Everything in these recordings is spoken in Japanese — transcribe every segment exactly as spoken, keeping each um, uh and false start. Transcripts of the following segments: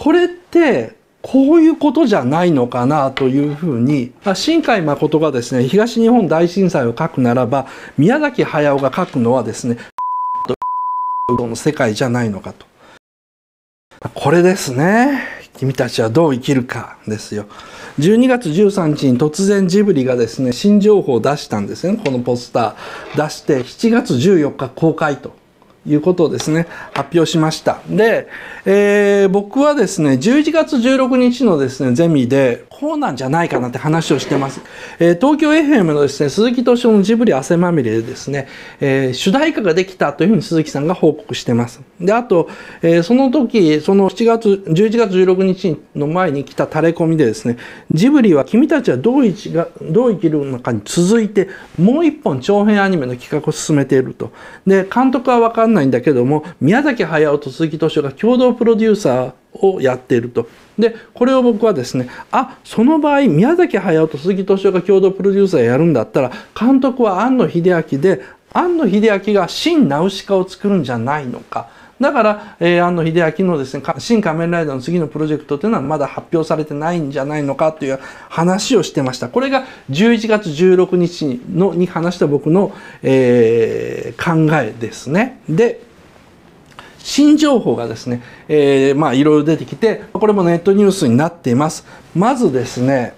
これってこういうことじゃないのかなというふうに、新海誠がですね、東日本大震災を書くならば、宮崎駿が書くのはですね、の世界じゃないのかと。これですね。君たちはどう生きるかですよ。じゅうにがつじゅうさんにちに突然ジブリがですね、新情報を出したんですね。このポスター出して、しちがつじゅうよっか公開ということをですね、発表しました。で、えー、僕はですね、じゅういちがつじゅうろくにちのですね、ゼミで、こうなんじゃないかなって話をしてます。えー、東京 エフエム のですね、鈴木敏夫のジブリ汗まみれでですね、えー、主題歌ができたというふうに鈴木さんが報告してます。で、あと、えー、その時、そのしちがつ、じゅういちがつじゅうろくにちの前に来たタレコミでですね、ジブリは君たちはどう生きがどう生きるのかに続いて、もう一本長編アニメの企画を進めていると。で、監督はわかんないんだけども、宮崎駿と鈴木敏夫が共同プロデューサーをやっていると。で、これを僕はですね、あ、その場合、宮崎駿と鈴木敏夫が共同プロデューサーやるんだったら、監督は庵野秀明で、庵野秀明が新ナウシカを作るんじゃないのか。だから、えー、庵野秀明のですね、新仮面ライダーの次のプロジェクトというのはまだ発表されてないんじゃないのかという話をしてました。これがじゅういちがつじゅうろくにちのに話した僕の、えー、考えですね。で、新情報がですね、えー、まあいろいろ出てきて、これもネットニュースになっています。まずですね、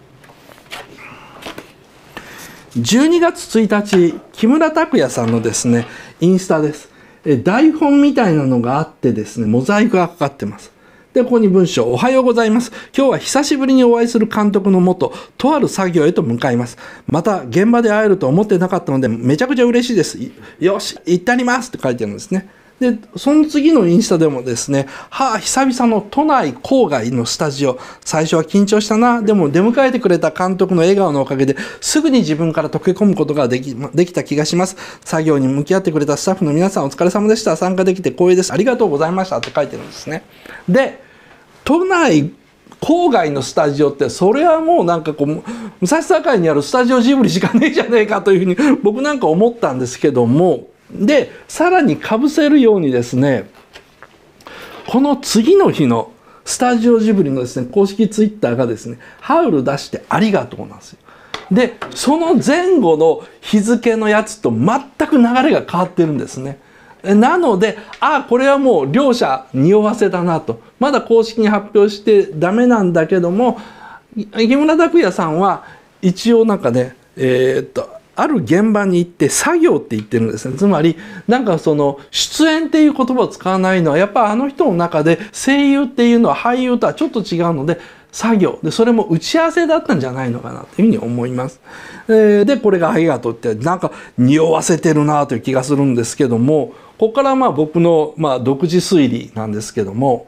じゅうにがつついたち、木村拓哉さんのですね、インスタです。台本みたいなのがあってですね、モザイクがかかってます。で、ここに文章、おはようございます。今日は久しぶりにお会いする監督のもと、とある作業へと向かいます。また、現場で会えると思ってなかったので、めちゃくちゃ嬉しいです。よし、行ってありますって書いてあるんですね。で、その次のインスタでもですね、はあ、久々の都内郊外のスタジオ。最初は緊張したな。でも出迎えてくれた監督の笑顔のおかげで、すぐに自分から溶け込むことができ、できた気がします。作業に向き合ってくれたスタッフの皆さんお疲れ様でした。参加できて光栄です。ありがとうございましたって書いてるんですね。で、都内郊外のスタジオって、それはもうなんかこう、武蔵境にあるスタジオジブリしかねえじゃねえかというふうに僕なんか思ったんですけども、で、さらに被せるようにですね、この次の日のスタジオジブリのですね、公式ツイッターがですね、ハウル出してありがとうなんですよ。で、その前後の日付のやつと全く流れが変わってるんですね。なので、ああ、これはもう両者匂わせだなと。まだ公式に発表してダメなんだけども、木村拓哉さんは一応なんかね、えー、っと、ある現場に行って作業って言ってるんですね。つまり、なんかその出演っていう言葉を使わないのは、やっぱあの人の中で声優っていうのは俳優とはちょっと違うので、作業で、それも打ち合わせだったんじゃないのかなというふうに思います。えー、で、これがありがとうって、なんか匂わせてるなという気がするんですけども、ここからまあ僕のまあ独自推理なんですけども、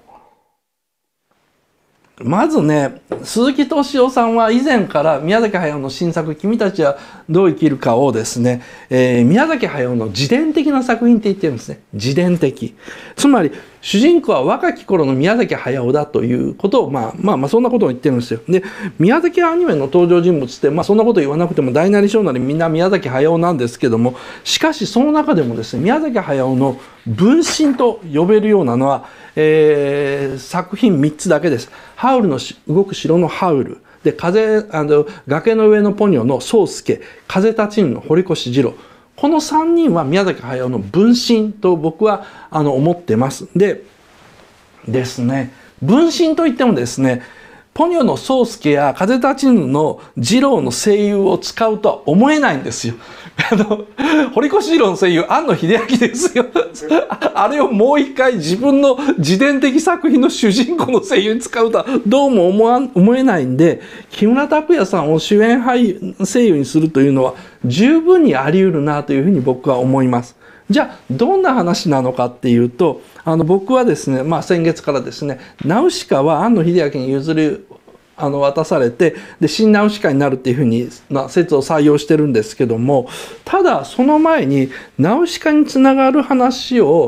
まずね、鈴木敏夫さんは以前から宮崎駿の新作、君たちはどう生きるかをですね、えー、宮崎駿の自伝的な作品って言ってるんですね。自伝的。つまり、主人公は若き頃の宮崎駿だということを、まあまあまあそんなことを言ってるんですよ。で、宮崎アニメの登場人物って、まあそんなこと言わなくても大なり小なりみんな宮崎駿なんですけども、しかしその中でもですね、宮崎駿の分身と呼べるようなのは、えー、作品みっつだけです。ハウルの動く城のハウル。で、風、あの、崖の上のポニョの宗介。風立ちぬの堀越二郎。このさんにんは宮崎駿の分身と僕はあの思ってます。で、ですね、分身といってもですね、ポニョの宗介や風立ちぬの二郎の声優を使うとは思えないんですよ。あの、堀越二郎の声優、庵野秀明ですよ。あれをもう一回自分の自伝的作品の主人公の声優に使うとはどうも思わん、思えないんで、木村拓哉さんを主演俳優、声優にするというのは十分にあり得るなというふうに僕は思います。じゃあ、どんな話なのかっていうと、あの、僕はですね、まあ先月からですね、ナウシカは庵野秀明に譲る、あの、渡されて、で、新ナウシカになるっていうふうに、な説を採用してるんですけども、ただ、その前に、ナウシカにつながる話を、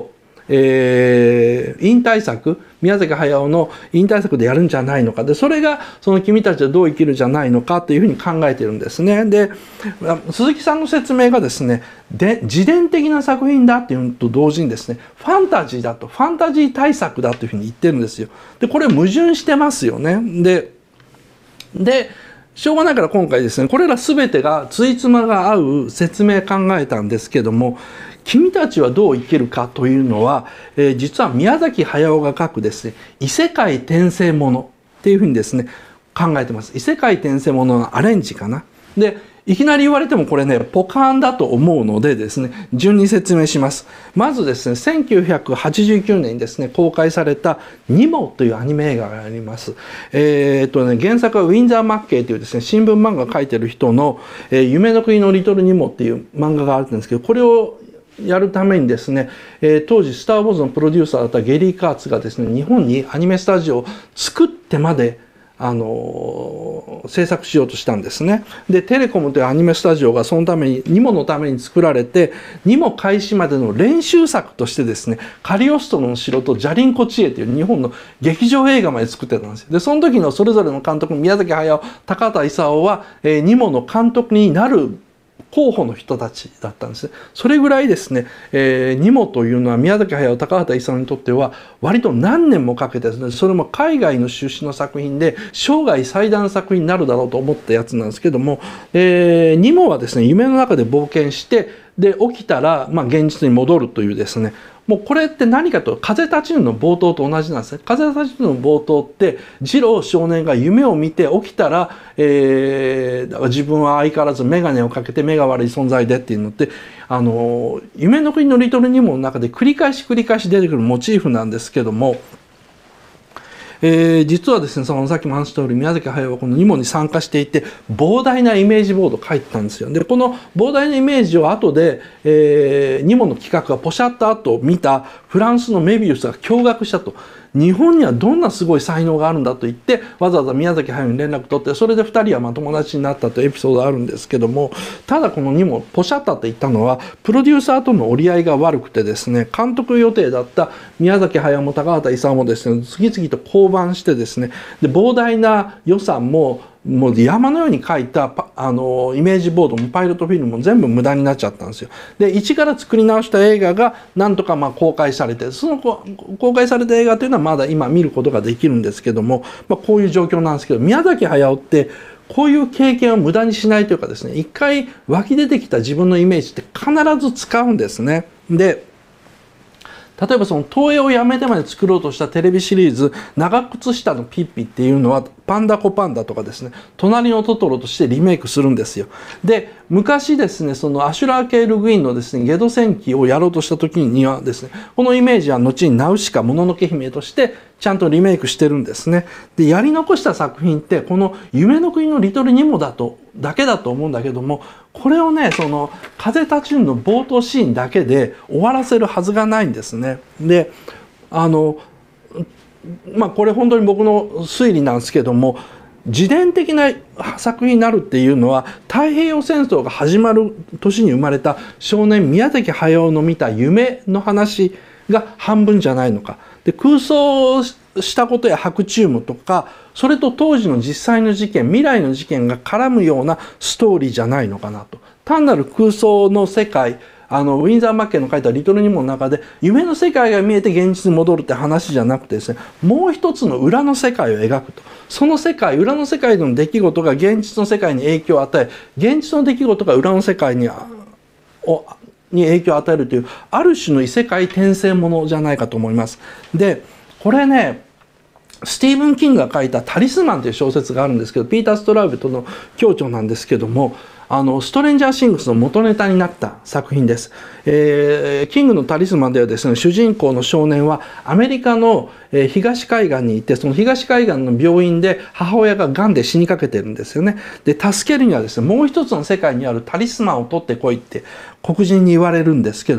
えー、引退作、宮崎駿の引退作でやるんじゃないのか。で、それが、その君たちはどう生きるじゃないのかというふうに考えているんですね。で、鈴木さんの説明がですね、で、自伝的な作品だっていうのと同時にですね、ファンタジーだと、ファンタジー大作だというふうに言ってるんですよ。で、これ矛盾してますよね。で、で、しょうがないから今回ですね、これら全てがついつまが合う説明考えたんですけども、君たちはどう生きるかというのは、えー、実は宮崎駿が書くですね、異世界転生ものっていうふうにですね、考えてます。異世界転生もののアレンジかな。で、いきなり言われてもこれね、ポカーンだと思うのでですね、順に説明します。まずですね、せんきゅうひゃくはちじゅうきゅうねんにですね、公開されたニモというアニメ映画があります。えー、っとね、原作はウィンザー・マッケイというですね、新聞漫画を描いてる人の、えー、夢の国のリトルニモっていう漫画があるんですけど、これをやるためにですね、えー、当時スター・ウォーズのプロデューサーだったゲリー・カーツがですね、日本にアニメスタジオを作ってまであの制作しようとしたんですね。で、テレコムというアニメスタジオがそのために、ニモのために作られて、ニモ開始までの練習作としてですね、カリオストロの城とジャリンコ知恵という日本の劇場映画まで作ってたんですよ。で、その時のそれぞれの監督、宮崎駿、高畑勲は、えー、ニモの監督になる候補の人たちだったんですね。それぐらいですね、えー、ニモというのは宮崎駿、高畑勲にとっては割と何年もかけてですね、それも海外の出資の作品で生涯最大の作品になるだろうと思ったやつなんですけども、えー、ニモはですね、夢の中で冒険して、で、起きたら、まあ、現実に戻るというですね、もうこれって何かと、風立ちぬの冒頭と同じなんですね。風立ちぬの冒頭って、次郎少年が夢を見て起きたら、えー、だから自分は相変わらず眼鏡をかけて目が悪い存在でっていうのって、あの、夢の国のリトルニモの中で繰り返し繰り返し出てくるモチーフなんですけども、えー、実はですね、そのさっきも話した通り、宮崎駿はこのニモに参加していて、膨大なイメージボードを書いてたんですよ。で、この膨大なイメージを後で、えー、ニモの企画がポシャった後見たフランスのメビウスが驚愕したと。日本にはどんなすごい才能があるんだと言って、わざわざ宮崎駿に連絡取って、それでふたりはまあ友達になったというエピソードがあるんですけども、ただこのニモ、ポシャったと言ったのは、プロデューサーとの折り合いが悪くてですね、監督予定だった宮崎駿も高畑勲もですね、次々と降板してですね、で、膨大な予算も、もう山のように書いたあのイメージボードもパイロットフィルムも全部無駄になっちゃったんですよ。で、一から作り直した映画がなんとかまあ公開されて、その公開された映画というのはまだ今見ることができるんですけども、まあ、こういう状況なんですけど、宮崎駿ってこういう経験を無駄にしないというかですね、一回湧き出てきた自分のイメージって必ず使うんですね。で、例えばその東映をやめてまで作ろうとしたテレビシリーズ「長靴下のピッピ」っていうのはパンダコパンダとかですね、隣のトトロとしてリメイクするんですよ。で、昔ですね、そのアシュラー系ルグインのですね、ゲド戦記をやろうとした時にはですね、このイメージは後にナウシカもののけ姫としてちゃんとリメイクしてるんですね。で、やり残した作品ってこの夢の国のリトルニモだとだけだと思うんだけども、これをね、その風立ちぬの冒頭シーンだけで終わらせるはずがないんですね。で、あのまあこれ本当に僕の推理なんですけども、自伝的な作品になるっていうのは太平洋戦争が始まる年に生まれた少年宮崎駿の見た夢の話が半分じゃないのか。で、空想したことや白チュームとか、それと当時の実際の事件、未来の事件が絡むようなストーリーじゃないのかなと。単なる空想の世界、あのウィンザー・マッケイの書いた「リトル・ニモ」の中で夢の世界が見えて現実に戻るって話じゃなくてですね、もう一つの裏の世界を描くと。その世界、裏の世界の出来事が現実の世界に影響を与え、現実の出来事が裏の世界にをに影響を与えるという、ある種の異世界転生ものじゃないかと思います。で、これね、スティーブン・キングが書いた「タリスマン」という小説があるんですけど、ピーター・ストラウベとの共著なんですけども、あのストレンジャー・シングスの元ネタになった作品です。えー、キングのタリスマンではですね、主人公の少年はアメリカの東海岸にいて、その東海岸の病院で母親が癌で死にかけてるんですよね。で、助けるにはですね、もう一つの世界にあるタリスマンを取ってこいって黒人に言われるんですけども、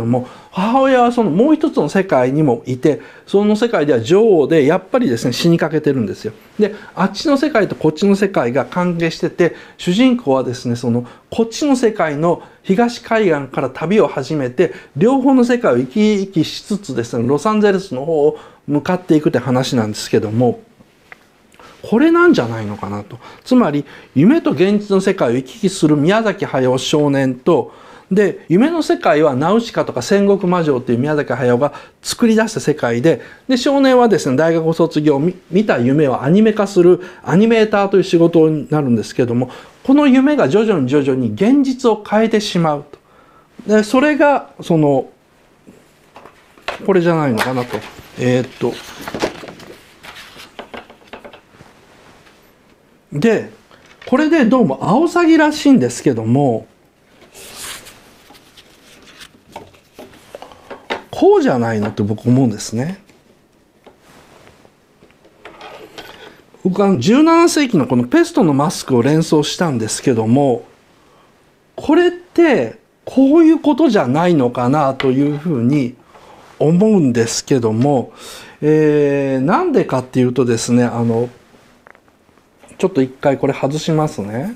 母親はそのもう一つの世界にもいて、その世界では女王でやっぱりですね死にかけてるんですよ。であっちの世界とこっちの世界が関係してて、主人公はですねそのこっちの世界の東海岸から旅を始めて、両方の世界を行き来しつつですねロサンゼルスの方を向かっていくって話なんですけども、これなんじゃないのかなと。つまり夢と現実の世界を行き来する宮崎駿少年と、で夢の世界はナウシカとか戦国魔女っていう宮崎駿が作り出した世界で、で少年はですね大学卒業、見た夢をアニメ化するアニメーターという仕事になるんですけども、この夢が徐々に徐々に現実を変えてしまうと。でそれがそのこれじゃないのかなと。えー、っとでこれでどうもアオサギらしいんですけども、こうじゃないのって僕思うんですね。僕はじゅうなな世紀のこのペストのマスクを連想したんですけども、これってこういうことじゃないのかなというふうに思うんですけども、えー、なんでかっていうとですね、あのちょっと一回これ外しますね。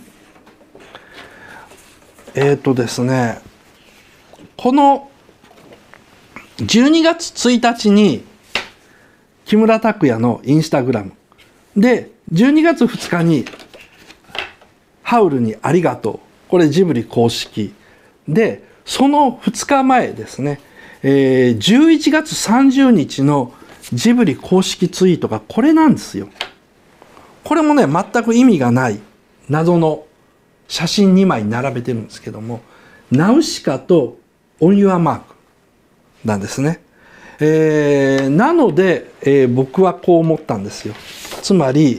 えっとですね、このじゅうにがつついたちに木村拓哉のインスタグラムで、じゅうにがつふつかにハウルにありがとう、これジブリ公式で、そのふつかまえですね、えー、じゅういちがつさんじゅうにちのジブリ公式ツイートがこれなんですよ。これもね全く意味がない謎の写真にまい並べてるんですけども、ナウシカとオンユアマークなんですね。えー、なので、えー、僕はこう思ったんですよ。つまり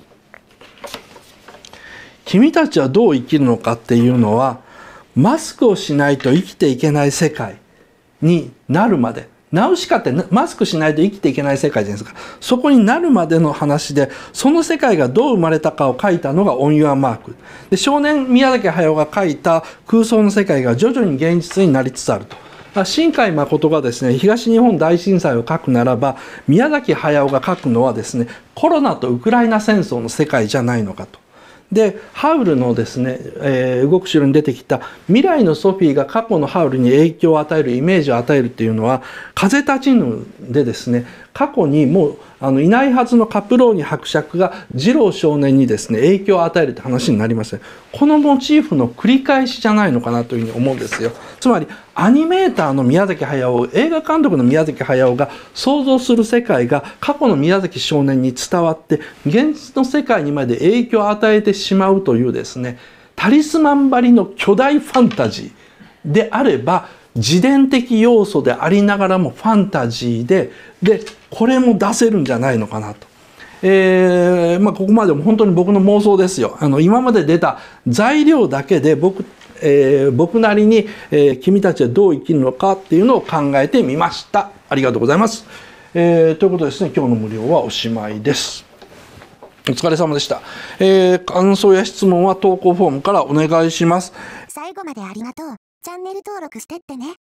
君たちはどう生きるのかっていうのは、マスクをしないと生きていけない世界になるまで、ナウシカってマスクしないと生きていけない世界じゃないですか。そこになるまでの話で、その世界がどう生まれたかを書いたのがオンユアマークで、少年宮崎駿が書いた空想の世界が徐々に現実になりつつあると。新海誠がですね東日本大震災を書くならば、宮崎駿が書くのはですねコロナとウクライナ戦争の世界じゃないのかと。でハウルのですね、えー、動く城に出てきた未来のソフィーが過去のハウルに影響を与える、イメージを与えるっていうのは、風立ちぬでですね過去にもうあのいないはずのカプローニ伯爵が次郎少年にですね影響を与えるって話になりますね。このモチーフの繰り返しじゃないのかなというふうに思うんですよ。つまりアニメーターの宮崎駿、映画監督の宮崎駿が想像する世界が過去の宮崎少年に伝わって現実の世界にまで影響を与えてしまうというですね、タリスマン張りの巨大ファンタジーであれば、自伝的要素でありながらもファンタジーで、でこれも出せるんじゃないのかなと。えーまあ、ここまでも本当に僕の妄想ですよ。あの今まで出た材料だけで僕、えー、僕なりに、えー、君たちはどう生きるのかっていうのを考えてみました。ありがとうございます。えー、ということでですね、今日の無料はおしまいです。お疲れ様でした。えー、感想や質問は投稿フォームからお願いします。 最後までありがとう。チャンネル登録してってね。